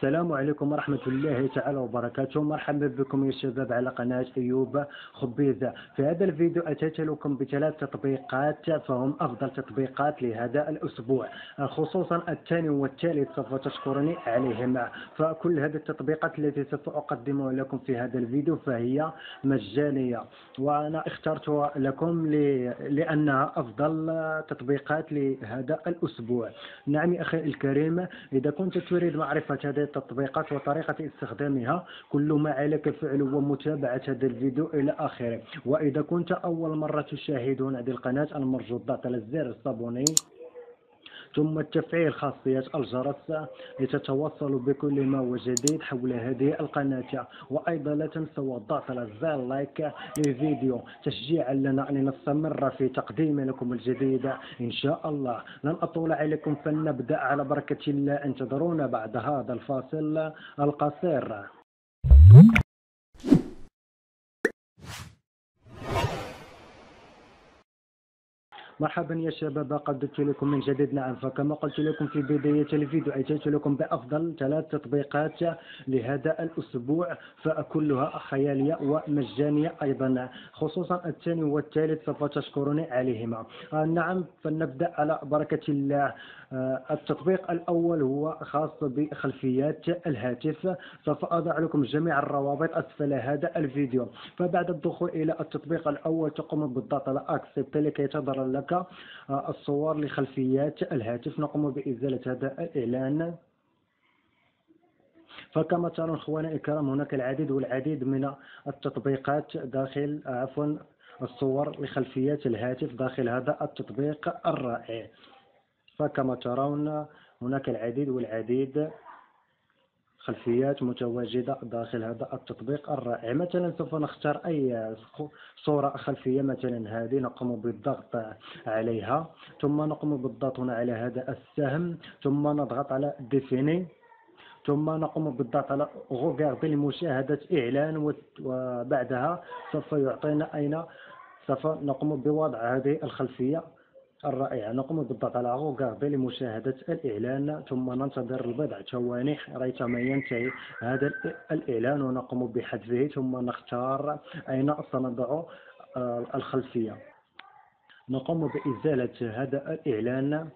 السلام عليكم ورحمة الله تعالى وبركاته. مرحبا بكم يا شباب على قناة أيوب خبيز. في هذا الفيديو أتيت لكم بثلاث تطبيقات فهم أفضل تطبيقات لهذا الأسبوع، خصوصا الثاني والثالث سوف تشكرني عليهما. فكل هذه التطبيقات التي سوف أقدمها لكم في هذا الفيديو فهي مجانية، وأنا اخترتها لكم لأنها أفضل تطبيقات لهذا الأسبوع. نعم يا أخي الكريم، إذا كنت تريد معرفة هذه التطبيقات وطريقة استخدامها كل ما عليك فعله ومتابعة هذا الفيديو إلى آخره. وإذا كنت أول مرة تشاهد هذه القناة المرجو الضغط على زر الصابوني ثم تفعيل خاصية الجرس لتتوصلوا بكل ما هو جديد حول هذه القناة. وأيضا لا تنسوا الضغط على زر لايك للفيديو تشجيعا لنا أن نستمر في تقديم لكم الجديد إن شاء الله. لن أطول عليكم فلنبدأ على بركة الله. انتظرونا بعد هذا الفاصل القصير. مرحبا يا شباب، قدمت لكم من جديد. نعم، فكما قلت لكم في بداية الفيديو أتيت لكم بأفضل ثلاث تطبيقات لهذا الأسبوع، فكلها خيالية ومجانية أيضا، خصوصا الثاني والثالث سوف تشكرني عليهما. نعم، فلنبدأ على بركة الله. التطبيق الأول هو خاص بخلفيات الهاتف، سوف أضع لكم جميع الروابط أسفل هذا الفيديو. فبعد الدخول إلى التطبيق الأول تقوم بالضغط على أكسبت لكي تظهر لك الصور لخلفيات الهاتف. نقوم بإزالة هذا الإعلان. فكما ترون اخواني الكرام هناك العديد والعديد من التطبيقات داخل الصور لخلفيات الهاتف داخل هذا التطبيق الرائع. فكما ترون هناك العديد والعديد خلفيات متواجدة داخل هذا التطبيق الرائع. مثلا سوف نختار أي صورة خلفية، مثلا هذه نقوم بالضغط عليها ثم نقوم بالضغط هنا على هذا السهم ثم نضغط على ديفيني ثم نقوم بالضغط على غوغاردي لمشاهدة إعلان، وبعدها سوف يعطينا أين سوف نقوم بوضع هذه الخلفية الرائعة. نقوم بالضغط على غوغاردي لمشاهدة الإعلان ثم ننتظر البضع ثواني ريثما ينتهي هذا الإعلان ونقوم بحذفه ثم نختار أين سنضع الخلفية. نقوم بإزالة هذا الإعلان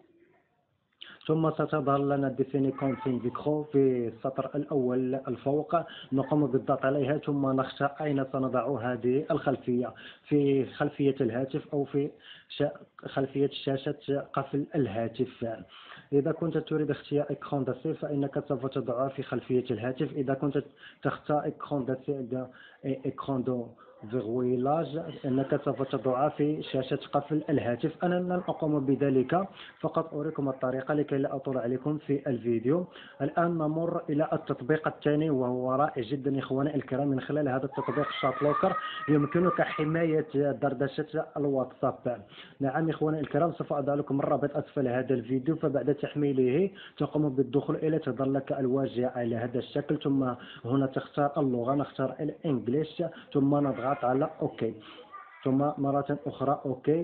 ثم ستظهر لنا ديفيني كونتين فيكرو في السطر الأول الفوق. نقوم بالضغط عليها ثم نختار أين سنضع هذه الخلفية، في خلفية الهاتف أو في خلفية شاشة قفل الهاتف. إذا كنت تريد اختيار إكران داسي فإنك سوف تضعها في خلفية الهاتف. إذا كنت تختار إكران داسي إكران دو فيغويلاج أنك سوف تضعها في شاشة قفل الهاتف. أنا لن أقوم بذلك، فقط أريكم الطريقة لكي لا أطول عليكم في الفيديو. الآن نمر إلى التطبيق الثاني وهو رائع جدا يا إخواني الكرام. من خلال هذا التطبيق شات لوكر يمكنك حماية دردشة الواتساب. نعم يا إخواني الكرام، سوف أضع لكم الرابط أسفل هذا الفيديو. فبعد تحميله تقوم بالدخول إلى تظهر لك الواجهة على هذا الشكل، ثم هنا تختار اللغة، نختار الإنجليش ثم نضغط على أوكي ثم مرة أخرى أوكي.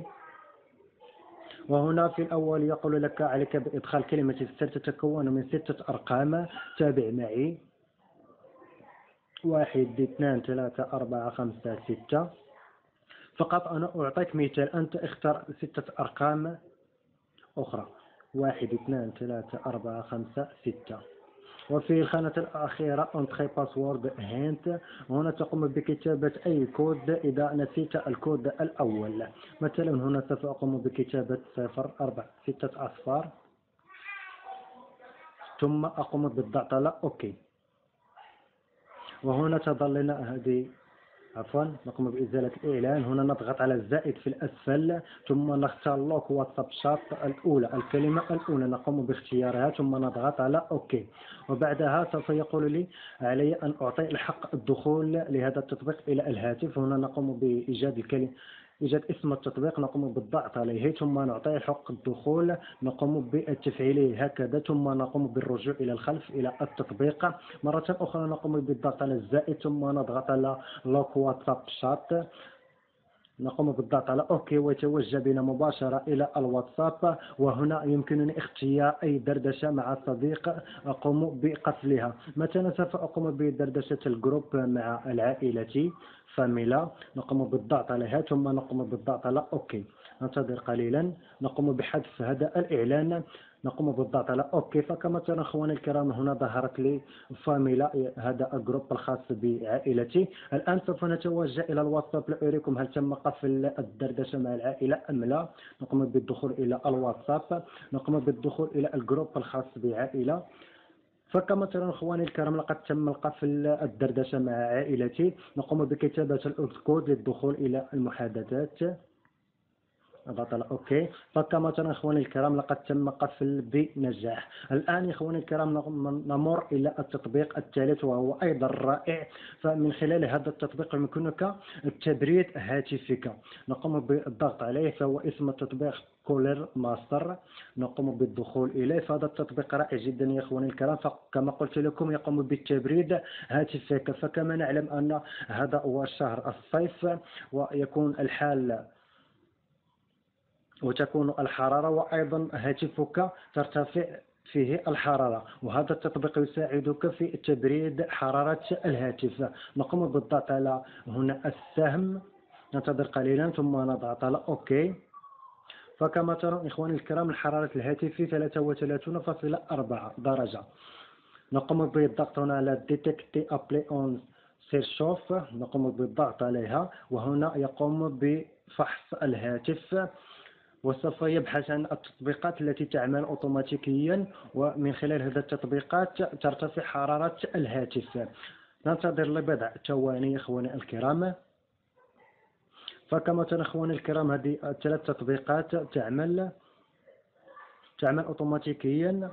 وهنا في الأول يقول لك عليك بإدخال كلمة السر تتكون من 6 أرقام. تابع معي: 1 2 3 4 5 6. فقط أنا أعطيك مثال، أنت اختر 6 أرقام أخرى: 1 2 3 4 5 6. وفي الخانة الأخيرة انتخي باسورد هنت. هنا تقوم بكتابة أي كود إذا نسيت الكود الأول. مثلا هنا سوف أقوم بكتابة 0 4 6 أصفار ثم أقوم بالضغط على أوكي. وهنا تظهر لنا هذه نقوم بإزالة الإعلان. هنا نضغط على الزائد في الأسفل ثم نختار لوك واتساب شات الأولى، الكلمة الأولى نقوم باختيارها ثم نضغط على أوكي. وبعدها سوف يقول لي علي أن أعطي الحق الدخول لهذا التطبيق إلى الهاتف. هنا نقوم بإيجاد اسم التطبيق، نقوم بالضغط عليه ثم نعطيه حق الدخول، نقوم بتفعيله هكذا ثم نقوم بالرجوع إلى الخلف إلى التطبيق. مرة أخرى نقوم بالضغط على الزائد ثم نضغط على لوك واتساب شات نقوم بالضغط على أوكي ويتوجه بنا مباشرة إلى الواتساب، وهنا يمكنني اختيار أي دردشة مع صديق أقوم بقفلها. مثلا سوف أقوم بدردشة الجروب مع العائلة فاميلا، نقوم بالضغط عليها ثم نقوم بالضغط على أوكي. ننتظر قليلا، نقوم بحذف هذا الإعلان، نقوم بالضغط على أوكي. فكما ترون أخواني الكرام هنا ظهرت لي فاميلا، هذا الجروب الخاص بعائلتي. الآن سوف نتوجه إلى الواتساب لأريكم هل تم قفل الدردشة مع العائلة أم لا. نقوم بالدخول إلى الواتساب، نقوم بالدخول إلى الجروب الخاص بعائلة. فكما ترون اخواني الكرام لقد تم القفل الدردشة مع عائلتي. نقوم بكتابة الكود للدخول إلى المحادثات، اضغط على اوكي. فكما ترون اخواني الكرام لقد تم قفل بنجاح. الان يا اخواني الكرام نمر الى التطبيق الثالث وهو ايضا رائع. فمن خلال هذا التطبيق يمكنك تبريد هاتفك. نقوم بالضغط عليه، فهو اسم التطبيق كولر ماستر. نقوم بالدخول اليه. فهذا التطبيق رائع جدا يا اخواني الكرام، فكما قلت لكم يقوم بتبريد هاتفك. فكما نعلم ان هذا هو شهر الصيف ويكون الحال وتكون الحرارة، وأيضا هاتفك ترتفع فيه الحرارة، وهذا التطبيق يساعدك في تبريد حرارة الهاتف. نقوم بالضغط على هنا السهم، ننتظر قليلا ثم نضغط على أوكي. فكما ترون إخواني الكرام حرارة الهاتف 33.4 درجة. نقوم بالضغط هنا على Detect Apply on Surchauffe، نقوم بالضغط عليها، وهنا يقوم بفحص الهاتف وسوف يبحث عن التطبيقات التي تعمل أوتوماتيكيا، ومن خلال هذه التطبيقات ترتفع حرارة الهاتف. ننتظر لبضع ثواني إخواني الكرام. فكما ترون إخواني الكرام هذه الثلاث تطبيقات تعمل أوتوماتيكيا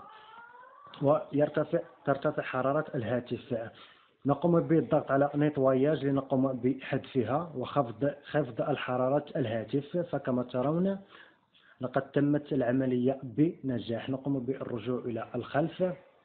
ترتفع حرارة الهاتف. نقوم بالضغط على نيتواياج لنقوم بحذفها وخفض الحرارة الهاتف. فكما ترون لقد تمت العملية بنجاح. نقوم بالرجوع إلى الخلف.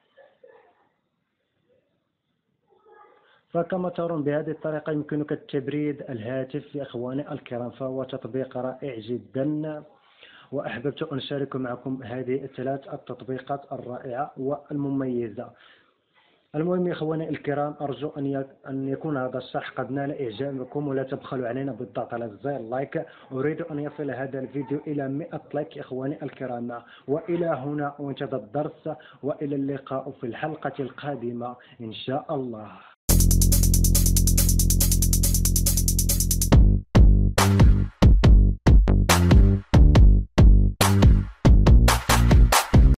فكما ترون بهذه الطريقة يمكنك تبريد الهاتف يا إخواني الكرام، فهو تطبيق رائع جدا، وأحببت أن أشارك معكم هذه الثلاث التطبيقات الرائعة والمميزة. المهم يا إخواني الكرام، أرجو أن يكون هذا الشرح قد نال إعجابكم، ولا تبخلوا علينا بالضغط على زر لايك. أريد أن يصل هذا الفيديو إلى 100 لايك يا إخواني الكرام. وإلى هنا أنتهى الدرس، وإلى اللقاء في الحلقة القادمة إن شاء الله.